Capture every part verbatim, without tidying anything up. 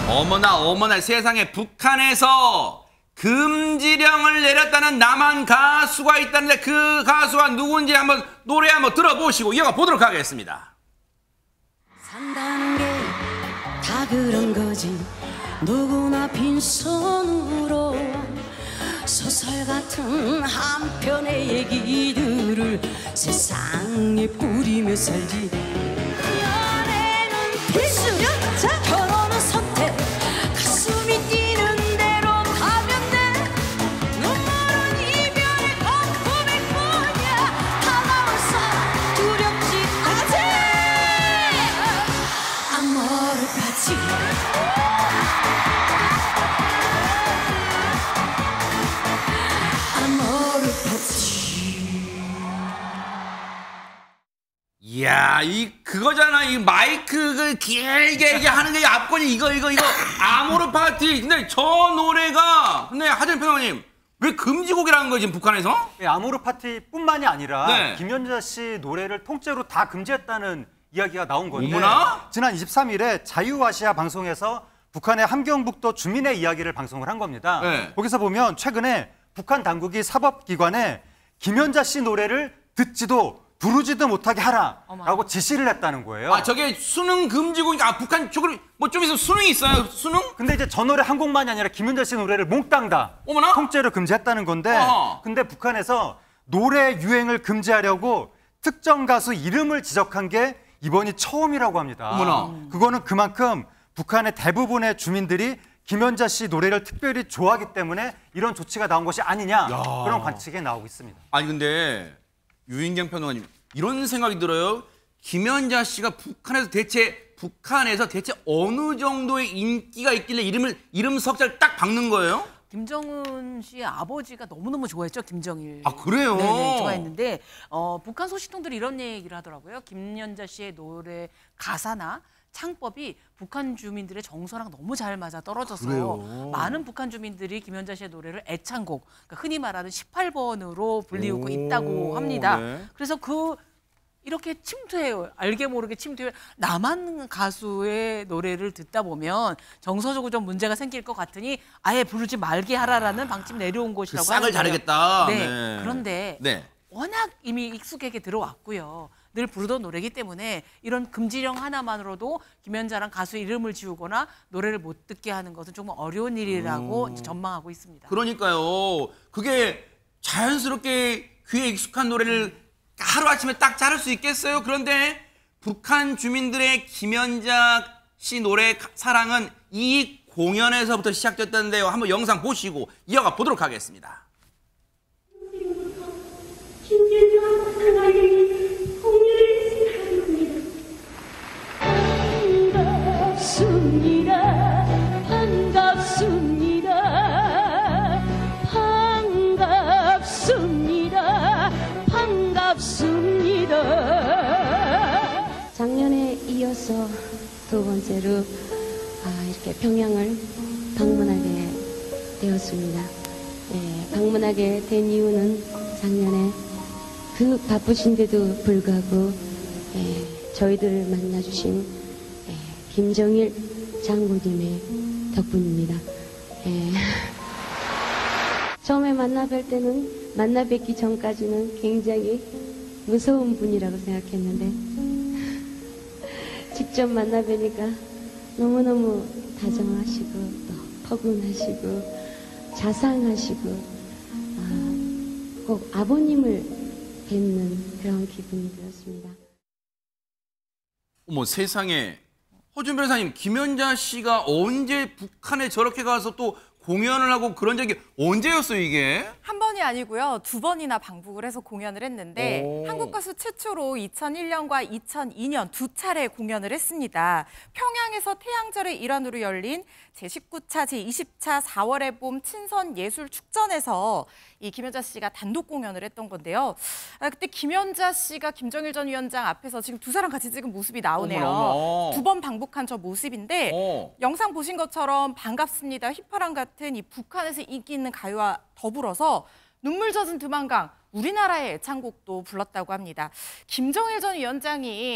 어머나 어머나 세상에 북한에서 금지령을 내렸다는 남한 가수가 있다는데 그 가수가 누군지 한번 노래 한번 들어보시고 이어가 보도록 하겠습니다. 산다는 게 다 그런 거지 누구나 빈손으로 소설 같은 한편의 얘기들을 세상에 뿌리며 살지. 연애는 필수야, 결혼은 선택, 가슴이 뛰는 대로 가면 돼. 눈물은 이별의 거품일 뿐이야, 다가와서 두렵지 않지. 아모르 파티. 이야, 이 그거잖아. 이 마이크 그 길게 이게 하는 게 앞권이 이거 이거 이거 아모르 파티. 근데 저 노래가 근데 하진 평론가님 왜 금지곡이라는 거지 북한에서? 네, 아모르 파티뿐만이 아니라 네. 김연자 씨 노래를 통째로 다 금지했다는 이야기가 나온 건데 어머나? 지난 이십삼일에 자유아시아 방송에서 북한의 함경북도 주민의 이야기를 방송을 한 겁니다. 네. 거기서 보면 최근에 북한 당국이 사법기관에 김연자 씨 노래를 듣지도 부르지도 못하게 하라라고 지시를 했다는 거예요. 아, 저게 수능 금지곡이니까 아, 북한 저걸 뭐 좀 있으면 수능이 있어요? 수능? 근데 이제 저 노래 한 곡만이 아니라 김연자 씨 노래를 몽땅 다 어머나? 통째로 금지했다는 건데 어허. 근데 북한에서 노래 유행을 금지하려고 특정 가수 이름을 지적한 게 이번이 처음이라고 합니다. 어머나. 그거는 그만큼 북한의 대부분의 주민들이 김연자 씨 노래를 특별히 좋아하기 때문에 이런 조치가 나온 것이 아니냐 야. 그런 관측이 나오고 있습니다. 아니 근데 유인경 평론가님 이런 생각이 들어요. 김연자 씨가 북한에서 대체 북한에서 대체 어느 정도의 인기가 있길래 이름을 이름 석자를 딱 박는 거예요? 김정은 씨의 아버지가 너무너무 좋아했죠, 김정일. 아, 그래요? 네네, 좋아했는데 어, 북한 소식통들이 이런 얘기를 하더라고요. 김연자 씨의 노래 가사나 창법이 북한 주민들의 정서랑 너무 잘 맞아 떨어져서 그래요? 많은 북한 주민들이 김연자 씨의 노래를 애창곡, 그러니까 흔히 말하는 십팔 번으로 불리우고 오, 있다고 합니다. 네. 그래서 그 이렇게 침투해요. 알게 모르게 침투해요. 남한 가수의 노래를 듣다 보면 정서적으로 좀 문제가 생길 것 같으니 아예 부르지 말게 하라라는 방침 내려온 그 것이라고 싹을 하는데요. 자르겠다. 네. 네. 그런데 네. 워낙 이미 익숙하게 들어왔고요. 늘 부르던 노래이기 때문에 이런 금지령 하나만으로도 김연자랑 가수 이름을 지우거나 노래를 못 듣게 하는 것은 정말 어려운 일이라고 이제 전망하고 있습니다. 그러니까요. 그게 자연스럽게 귀에 익숙한 노래를 하루아침에 딱 자를 수 있겠어요? 그런데 북한 주민들의 김연자 씨 노래 사랑은 이 공연에서부터 시작됐다는데요. 한번 영상 보시고 이어가 보도록 하겠습니다. 반갑습니다. 반갑습니다. 반갑습니다. 작년에 이어서 두 번째로 아, 이렇게 평양을 방문하게 되었습니다. 예, 방문하게 된 이유는 작년에 그 바쁘신데도 불구하고 예, 저희들을 만나주신 예, 김정일 장군님의 덕분입니다. 예. 처음에 만나 뵐 때는 만나 뵙기 전까지는 굉장히 무서운 분이라고 생각했는데 직접 만나 뵈니까 너무너무 다정하시고 또 포근하시고 자상하시고 아, 꼭 아버님을 뵙는 그런 기분이 들었습니다. 어머 세상에. 허준 변호사님, 김연자 씨가 언제 북한에 저렇게 가서 또 공연을 하고 그런 적이 언제였어요, 이게? 한 번이 아니고요. 두 번이나 방북을 해서 공연을 했는데 오. 한국 가수 최초로 이천일년과 이천이년 두 차례 공연을 했습니다. 평양에서 태양절의 일환으로 열린 제십구차 제이십차 사월의 봄 친선예술축전에서 이 김연자 씨가 단독 공연을 했던 건데요. 아, 그때 김연자 씨가 김정일 전 위원장 앞에서 지금 두 사람 같이 찍은 모습이 나오네요. 두 번 방북한 저 모습인데 어. 영상 보신 것처럼 반갑습니다, 휘파람 같은 이 북한에서 인기 있는 가요와 더불어서 눈물 젖은 두만강, 우리나라의 애창곡도 불렀다고 합니다. 김정일 전 위원장이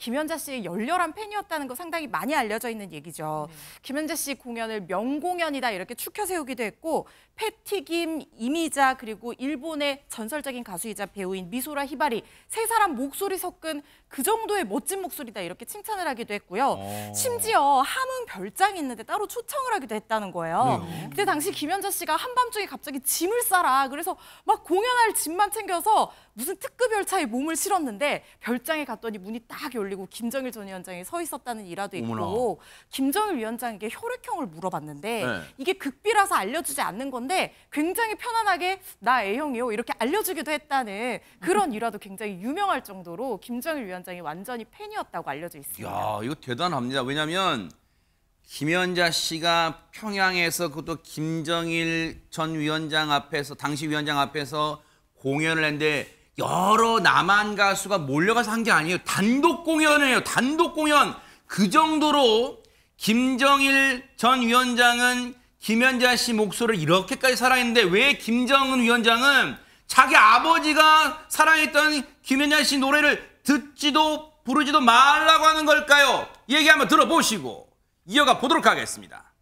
김연자 씨의 열렬한 팬이었다는 거 상당히 많이 알려져 있는 얘기죠. 네. 김연자 씨 공연을 명공연이다 이렇게 추켜 세우기도 했고 패튀김, 이미자 그리고 일본의 전설적인 가수이자 배우인 미소라 히바리 세 사람 목소리 섞은 그 정도의 멋진 목소리다 이렇게 칭찬을 하기도 했고요. 오. 심지어 함흥 별장이 있는데 따로 초청을 하기도 했다는 거예요. 네. 그때 당시 김연자 씨가 한밤중에 갑자기 짐을 싸라 그래서 막 공연할 짐만 챙겨서 무슨 특급 열차에 몸을 실었는데 별장에 갔더니 문이 딱 열리고 김정일 전 위원장이 서 있었다는 일화도 있고 어머나. 김정일 위원장에게 혈액형을 물어봤는데 네. 이게 극비라서 알려주지 않는 건데 굉장히 편안하게 나 A형이요 이렇게 알려주기도 했다는 그런 일화도 굉장히 유명할 정도로 김정일 위원장이 완전히 팬이었다고 알려져 있습니다. 이야, 이거 대단합니다. 왜냐하면 김연자 씨가 평양에서 그것도 김정일 전 위원장 앞에서 당시 위원장 앞에서 공연을 했는데 여러 남한 가수가 몰려가서 한 게 아니에요. 단독 공연이에요. 단독 공연. 그 정도로 김정일 전 위원장은 김연자 씨 목소리를 이렇게까지 사랑했는데 왜 김정은 위원장은 자기 아버지가 사랑했던 김연자 씨 노래를 듣지도 부르지도 말라고 하는 걸까요? 얘기 한번 들어보시고 이어가 보도록 하겠습니다.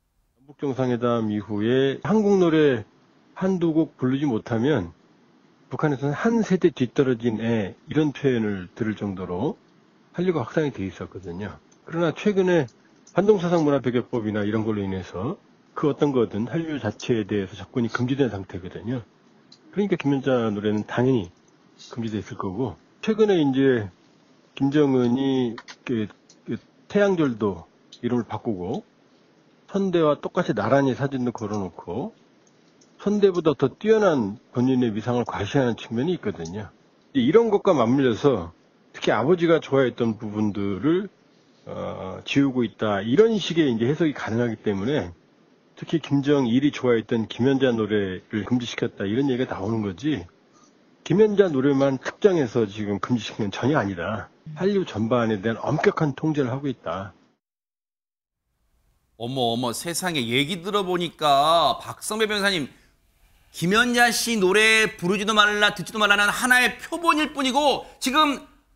남북정상회담 이후에 한국 노래 한두 곡 부르지 못하면 북한에서는 한 세대 뒤떨어진 애 이런 표현을 들을 정도로 한류가 확산이 돼 있었거든요. 그러나 최근에 한동사상문화배격법이나 이런 걸로 인해서 그 어떤 거든 한류 자체에 대해서 접근이 금지된 상태거든요. 그러니까 김연자 노래는 당연히 금지됐을 거고 최근에 이제 김정은이 그, 그 태양절도 이름을 바꾸고 선대와 똑같이 나란히 사진도 걸어놓고 선대보다 더 뛰어난 본인의 위상을 과시하는 측면이 있거든요. 이런 것과 맞물려서 특히 아버지가 좋아했던 부분들을 어, 지우고 있다 이런 식의 이제 해석이 가능하기 때문에 특히 김정일이 좋아했던 김연자 노래를 금지시켰다 이런 얘기가 나오는 거지 김연자 노래만 특정해서 지금 금지시킨 건 전혀 아니다. 한류 전반에 대한 엄격한 통제를 하고 있다. 어머 어머 세상에 얘기 들어보니까 박성배 변호사님 김연자 씨 노래 부르지도 말라 듣지도 말라는 하나의 표본일 뿐이고 지금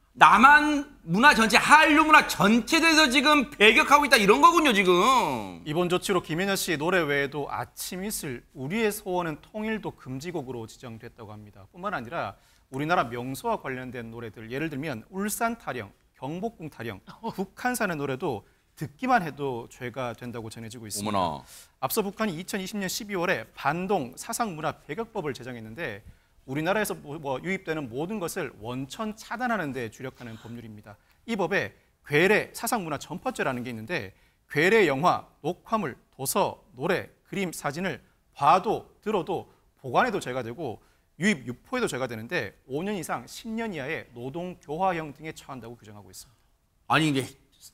남한 문화 전체, 한류 문화 전체에 대해서 지금 배격하고 있다 이런 거군요 지금. 이번 조치로 김연자 씨의 노래 외에도 아침 이슬, 우리의 소원은 통일도 금지곡으로 지정됐다고 합니다. 뿐만 아니라 우리나라 명소와 관련된 노래들 예를 들면 울산 타령, 경복궁 타령, 북한산의 노래도 듣기만 해도 죄가 된다고 전해지고 있습니다. 어머나. 앞서 북한이 이천이십 년 십이월에 반동 사상문화 배격법을 제정했는데 우리나라에서 뭐 유입되는 모든 것을 원천 차단하는 데 주력하는 법률입니다. 이 법에 괴뢰 사상문화 전파죄라는 게 있는데 괴뢰 영화, 녹화물, 도서, 노래, 그림, 사진을 봐도 들어도 보관해도 죄가 되고 유입, 유포해도 죄가 되는데 오 년 이상 십 년 이하의 노동교화형 등에 처한다고 규정하고 있습니다. 아니 이게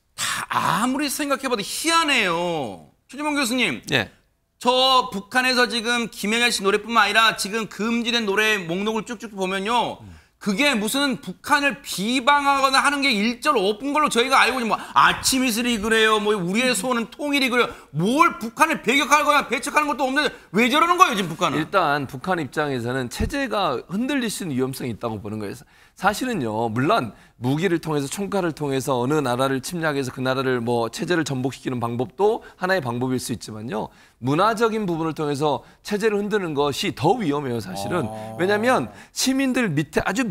다 아무리 생각해봐도 희한해요. 최진봉 교수님. 네. 저 북한에서 지금 김연자 씨 노래뿐만 아니라 지금 금지된 노래 목록을 쭉쭉 보면요. 그게 무슨 북한을 비방하거나 하는 게 일절 없은 걸로 저희가 알고 있는 뭐 아침 이슬이 그래요. 뭐 우리의 소원은 통일이 그래요. 뭘 북한을 배격하거나 배척하는 것도 없는데 왜 저러는 거예요 지금 북한은? 일단 북한 입장에서는 체제가 흔들릴 수 있는 위험성이 있다고 보는 거예요. 사실은요. 물론 무기를 통해서 총칼을 통해서 어느 나라를 침략해서 그 나라를 뭐 체제를 전복시키는 방법도 하나의 방법일 수 있지만요. 문화적인 부분을 통해서 체제를 흔드는 것이 더 위험해요. 사실은. 아... 왜냐하면 시민들 밑에 아주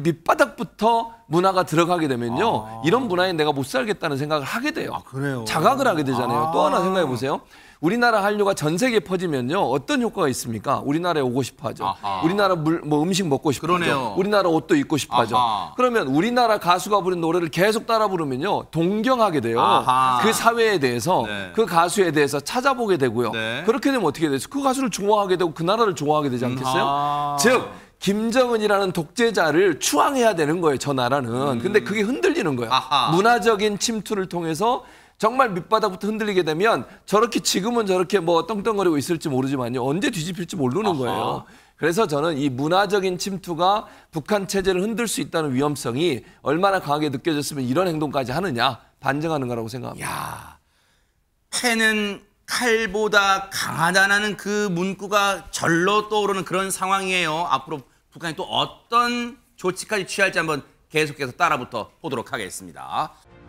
밑바닥부터 문화가 들어가게 되면요. 아... 이런 문화에 내가 못 살겠다는 생각을 하게 돼요. 아, 그래요? 자각을 하게 되잖아요. 아... 또 하나 생각해 보세요. 우리나라 한류가 전 세계에 퍼지면요. 어떤 효과가 있습니까? 우리나라에 오고 싶어 하죠. 아하. 우리나라 물, 뭐 음식 먹고 싶어 하죠. 그러네요. 우리나라 옷도 입고 싶어 하죠. 아하. 그러면 우리나라 가수가 부른 노래를 계속 따라 부르면요. 동경하게 돼요. 아하. 그 사회에 대해서 네. 그 가수에 대해서 찾아보게 되고요. 네. 그렇게 되면 어떻게 되죠? 그 가수를 좋아하게 되고 그 나라를 좋아하게 되지 않겠어요? 아. 즉 김정은이라는 독재자를 추앙해야 되는 거예요. 저 나라는. 음. 근데 그게 흔들리는 거예요. 아하. 문화적인 침투를 통해서 정말 밑바닥부터 흔들리게 되면 저렇게 지금은 저렇게 뭐 떵떵거리고 있을지 모르지만요. 언제 뒤집힐지 모르는 아하. 거예요. 그래서 저는 이 문화적인 침투가 북한 체제를 흔들 수 있다는 위험성이 얼마나 강하게 느껴졌으면 이런 행동까지 하느냐 반증하는 거라고 생각합니다. 야, 패는 칼보다 강하다는 그 문구가 절로 떠오르는 그런 상황이에요. 앞으로 북한이 또 어떤 조치까지 취할지 한번 계속해서 따라붙어 보도록 하겠습니다.